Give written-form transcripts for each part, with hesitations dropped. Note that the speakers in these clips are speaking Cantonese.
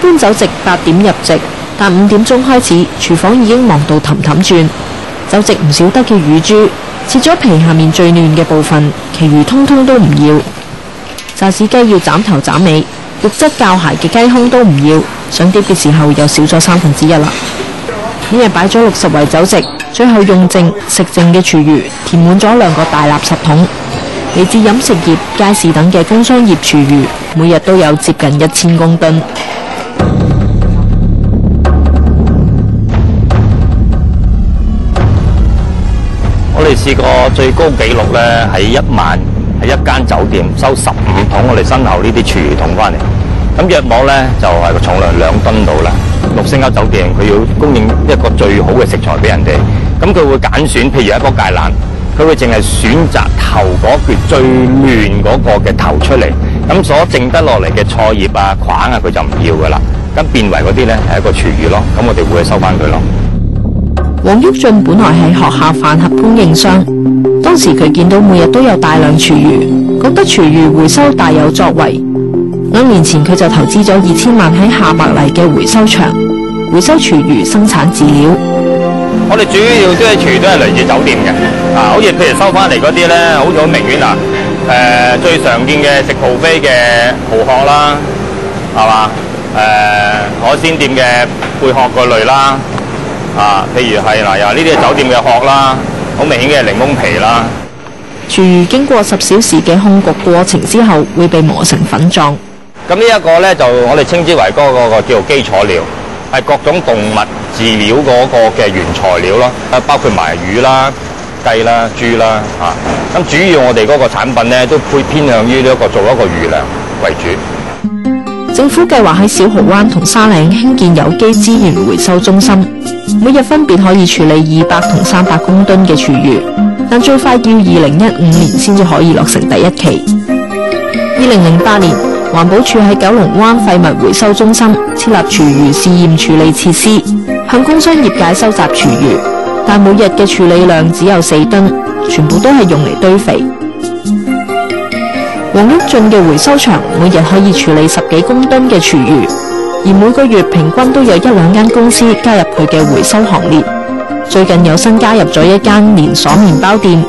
般酒席8點入席，但5點鐘開始，廚房已經忙到氹氹轉。酒席唔少得嘅乳豬，切咗皮下面最嫩嘅部分，其餘通通都唔要。炸子雞要斬頭斬尾，肉質較鞋嘅雞胸都唔要，上碟嘅時候又少咗1/3啦。每日擺咗60圍酒席，最後用剩食剩嘅廚餘填滿咗2個大垃圾桶。嚟自飲食業、街市等嘅工商業廚餘，每日都有接近1000公噸。 我哋試過最高紀錄咧，喺1晚喺一間酒店收15桶我哋身後呢啲廚餘桶翻嚟，咁約莫咧就係個重量2噸到啦。6星級酒店佢要供應一個最好嘅食材俾人哋，咁佢會揀選，譬如一棵芥蘭，佢會淨係選擇頭嗰橛最嫩嗰個嘅頭出嚟，咁所剩得落嚟嘅菜葉啊、框啊，佢就唔要噶啦，咁變為嗰啲咧係一個廚餘咯，咁我哋會去收翻佢咯。 黃旭俊本來係學校飯盒供應商，當時佢見到每日都有大量廚餘，覺得廚餘回收大有作為。2年前佢就投資咗2000萬喺下白泥嘅回收場，回收廚餘生產飼料。 我哋主要啲廚餘都係嚟自酒店嘅，好似譬如收翻嚟嗰啲咧，好似好明顯最常見嘅食 buffet嘅蠔殼啦，係嘛？海鮮店嘅貝殼嗰類啦，譬如係有呢啲係酒店嘅殼啦，好明顯嘅檸檬皮啦。 廚餘經過10小時嘅烘焗過程之後，會被磨成粉狀。 咁呢一個咧就我哋稱之為嗰個叫做基礎料，係各種動物飼料嗰個嘅原材料咯，包括埋魚啦、雞啦、豬啦，咁主要我哋嗰個產品咧都會偏向於呢一個做一個魚糧為主。 政府計劃喺小蠔灣同沙嶺興建有機資源回收中心，每日分別可以處理200同300公噸嘅廚餘，但最快要2015年先至可以落成第1期。2008年，環保署喺九龍灣廢物回收中心設立廚餘試驗處理設施，向工商業界收集廚餘，但每日嘅處理量只有4噸，全部都係用嚟堆肥。黃旭俊嘅回收場每日可以處理10幾公噸嘅廚餘，而每個月平均都有1-2間公司加入佢嘅回收行列。最近有新加入咗一間連鎖麵包店。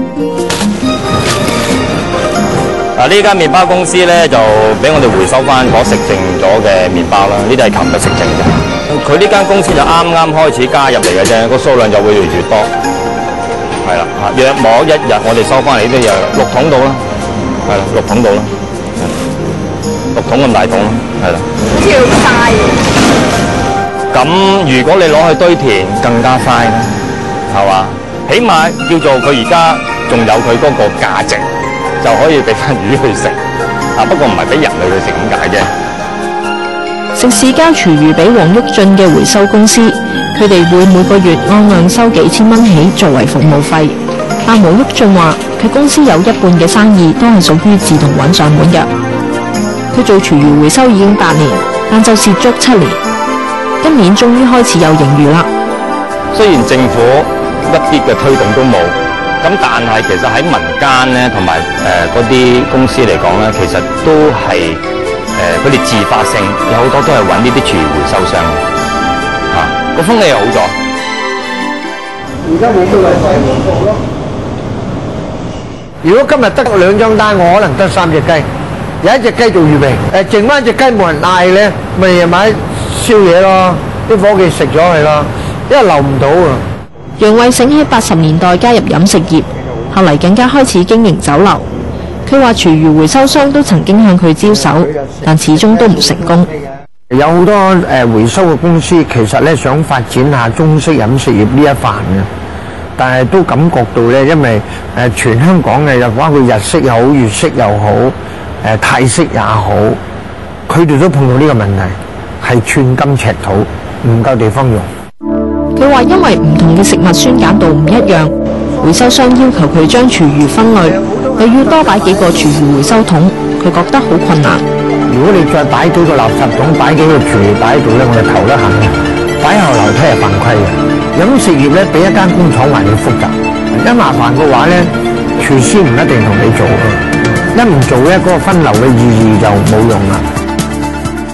呢間麵包公司咧就俾我哋回收翻嗰食剩咗嘅麵包啦，呢啲係琴日食剩嘅。佢呢間公司就啱啱開始加入嚟嘅啫，個數量就會越嚟越多。係啦，約莫1日我哋收翻嚟呢啲有6桶到啦，係啦，6桶到啦，6桶咁大桶啦，係啦。好似好嘥喎。咁如果你攞去堆填更加嘥啦，係嘛？起碼叫做佢而家仲有佢嗰個價值。就可以俾翻魚去食，不過唔係俾人類去食咁解啫。 食肆交廚餘俾黃旭俊嘅回收公司，佢哋會每個月按量收幾千蚊起作為服務費。但黃旭俊話，佢公司有1半嘅生意都係屬於自動揾上門嘅。佢做廚餘回收已經8年，但就蝕足7年。今年終於開始有盈餘啦。 雖然政府一啲嘅推動都冇。咁但係其實喺民間咧，同埋嗰啲公司嚟講咧，其實都係佢哋自發性有好多都係揾呢啲廚餘回收商個風氣又好咗。 而家冇乜位費咯。如果今日得2張單，我可能得3隻雞，有1隻雞做預備，剩翻隻雞冇人嗌咧，咪買宵夜咯，啲伙計食咗佢咯，因為留唔到啊。 楊衛醒喺80年代加入飲食業，後嚟更加開始經營酒樓。佢話廚餘回收商都曾經向佢招手，但始終都唔成功。 有好多回收嘅公司其實咧想發展下中式飲食業呢一範嘅，但係都感覺到咧，因為全香港嘅又包括日式又好、粵式又好、泰式也好，佢哋都碰到呢個問題，係寸金尺土，唔夠地方用。 佢話因為唔同嘅食物酸鹼度唔一樣，回收商要求佢將廚餘分類，又要多擺幾個廚餘回收桶，佢覺得好困難。 如果你再擺幾個垃圾桶，擺幾個廚餘擺喺度咧，我哋頭都痕嘅，擺後樓梯係犯規嘅。飲食業咧比一間工廠還要複雜，一麻煩嘅話咧，廚師唔一定同你做嘅，一唔做咧嗰個分流嘅意義就冇用啦。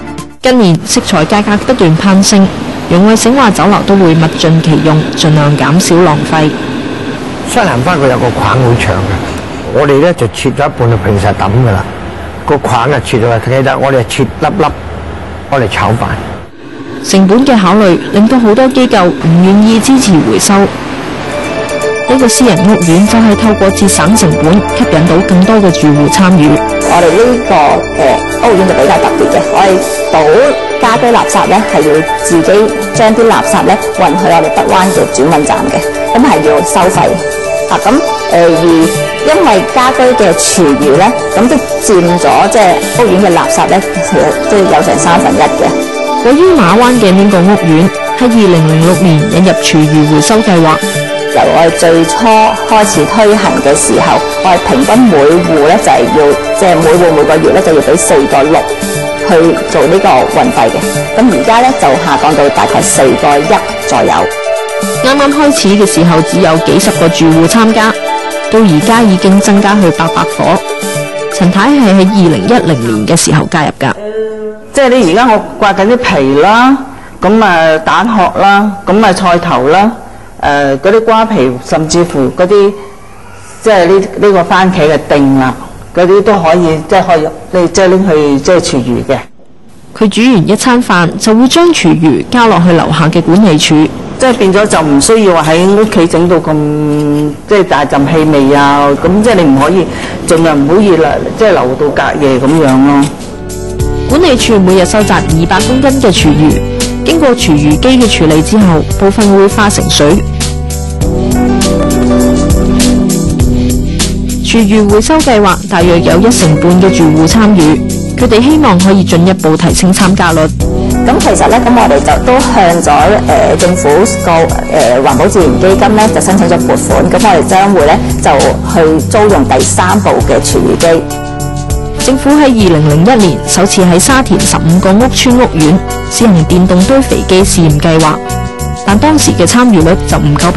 近年食材價格不斷攀升，楊慧醒話酒樓都會物盡其用，盡量減少浪費。 西蘭花佢有個框好長嘅，我哋咧就切咗一半就平時抌㗎啦。個框啊切咗，其實我哋切粒粒，我哋炒飯。 成本嘅考慮令到好多機構唔願意支持回收。呢個私人屋苑就係透過節省成本，吸引到更多嘅住戶參與。 我哋呢個屋苑就比較特別嘅，我哋倒家居垃圾咧係要自己將啲垃圾咧運去我哋北灣嘅轉運站嘅，咁係要收費。而因為家居嘅廚餘咧，咁都佔咗即係屋苑嘅垃圾咧，其實都有成1/3嘅。 位於馬灣嘅呢個屋苑喺2006年引入廚餘回收計劃。 由我哋最初開始推行嘅時候，我哋平均每戶咧就係要即係每戶每個月咧就要俾4.6去做呢個運費嘅。咁而家咧就下降到大概4.1左右。 啱啱開始嘅時候只有幾十個住戶參加，到而家已經增加去800伙。陳太係喺2010年嘅時候加入㗎。 即係你而家我刮緊啲皮啦，咁啊蛋殼啦，咁啊菜頭啦。嗰啲瓜皮，甚至乎嗰啲即係呢個番茄嘅丁啦，嗰啲都可以即係可以即係拎去即係廚餘嘅。 佢煮完一餐飯就會將廚餘交落去樓下嘅管理處， 即係變咗就唔需要喺屋企整到咁即係大陣氣味啊！咁即係你唔可以盡量唔好熱啦，即係留到隔夜咁樣咯。 管理處每日收集200公斤嘅廚餘，經過廚餘機嘅處理之後，部分會化成水。廚餘回收計劃大約有1成半嘅住戶參與，佢哋希望可以進一步提升參加率。 咁其實咧，咁我哋就都向咗政府個環保自然基金咧就申請咗撥款，咁我哋將會咧就去租用第3部嘅廚餘機。 政府喺2001年首次喺沙田15個屋邨屋苑試行電動堆肥機試驗計劃，但當時嘅參與率就唔夠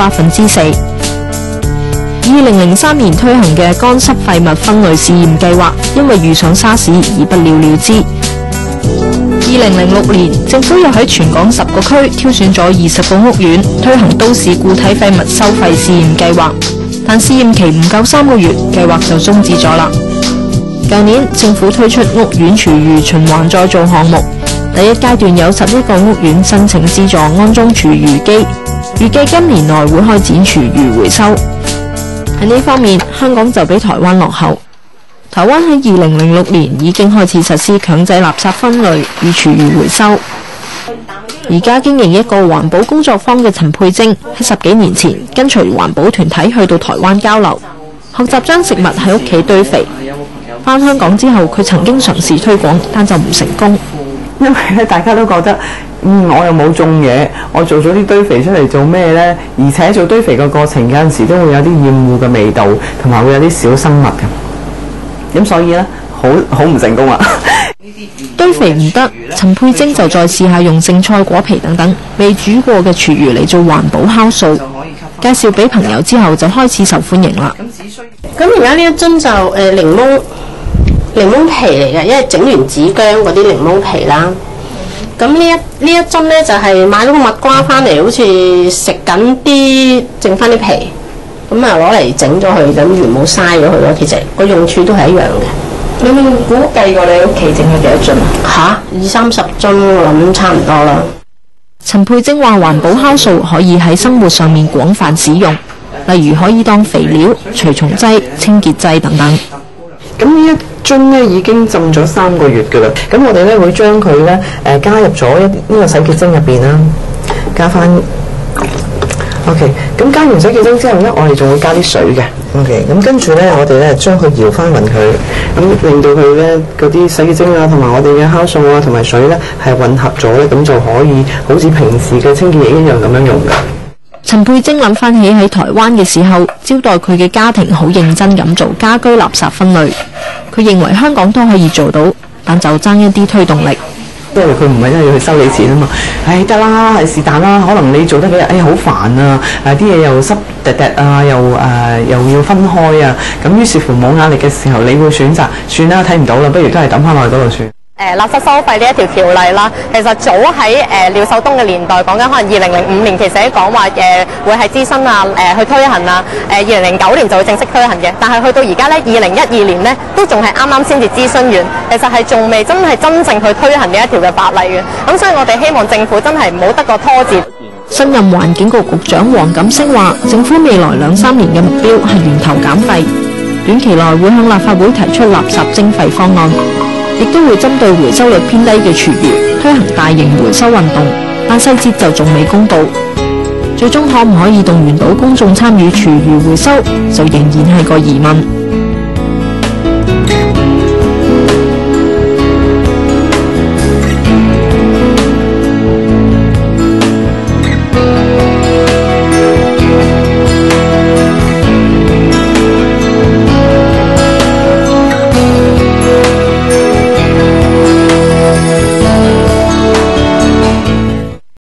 4%。2003年推行嘅乾濕廢物分類試驗計劃，因為遇上沙士而不了了之。2006年，政府又喺全港10個區挑選咗20個屋苑推行都市固體廢物收費試驗計劃，但試驗期唔夠3個月，計劃就終止咗啦。舊年政府推出屋苑廚餘循環再造項目，第一階段有11個屋苑申請資助安裝廚餘機，預計今年內會開展廚餘回收。喺呢方面，香港就比台灣落後。台灣喺2006年已經開始實施強制垃圾分類與廚餘回收。而家經營一個環保工作坊嘅陳佩貞喺10幾年前跟隨環保團體去到台灣交流，學習將食物喺屋企堆肥。返香港之後，佢曾經嘗試推廣，但就唔成功。 因為咧，大家都覺得，我又冇種嘢，我做咗啲堆肥出嚟做咩呢？而且做堆肥嘅過程有陣時都會有啲厭惡嘅味道，同埋會有啲小生物嘅。咁所以呢，好唔成功啊！ 堆肥唔得，陳佩貞就再試下用剩菜果皮等等未煮過嘅廚餘嚟做環保酵素。介紹俾朋友之後，就開始受歡迎啦。 咁而家呢一樽就檸檬皮嚟嘅，因為整完紙薑嗰啲檸檬皮啦。咁呢一樽咧就係買咗個蜜瓜翻嚟，好似食緊啲剩翻啲皮，咁啊攞嚟整咗佢，咁原冇嘥咗佢咯。其實個用處都係一樣嘅。 你有冇估計過你屋企整咗幾多樽啊 ？20-30樽，我諗差唔多啦。 陳佩貞話：環保酵素可以喺生活上面廣泛使用，例如可以當肥料、除蟲劑、清潔劑等等。 咁呢一樽咧已經浸咗3個月㗎啦。咁我哋咧會將佢咧加入咗呢個洗潔精入邊啦，加翻。OK， 咁加完洗潔精之後咧，我哋仲會加啲水嘅。OK， 咁跟住咧，我哋咧將佢搖翻勻佢，咁令到佢咧嗰啲洗潔精啊，同埋我哋嘅酵素啊，同埋水咧係混合咗咧，咁就可以好似平時嘅清潔液一樣咁樣用㗎。 陳佩貞諗翻起喺台灣嘅時候，招待佢嘅家庭好認真咁做家居垃圾分類。佢認為香港都可以做到，但就爭一啲推動力。 因為佢唔係因為要去收你錢啊嘛，得啦，係是但啦，可能你做得幾日，好煩啊，啲嘢又濕滴滴啊，又要分開啊，咁於是乎冇壓力嘅時候，你會選擇算啦，睇唔到啦，不如都係抌翻落去嗰度算。 垃圾收費呢一條條例啦，其實早喺廖守東嘅年代講緊，可能2005年其實喺講話會係諮詢啊去推行啊，2009年就會正式推行嘅。但係去到而家咧，2012年咧都仲係啱啱先至諮詢完，其實係仲未真正去推行呢一條嘅法例嘅。咁所以我哋希望政府真係唔好得個拖字。 新任環境局局長黃錦星話：政府未來2-3年嘅目標係源頭減廢，短期內會向立法會提出垃圾徵費方案。亦都會針對回收率偏低嘅廚餘推行大型回收運動，但細節就仲未公佈。最終可唔可以動員到公眾參與廚餘回收，就仍然係個疑問。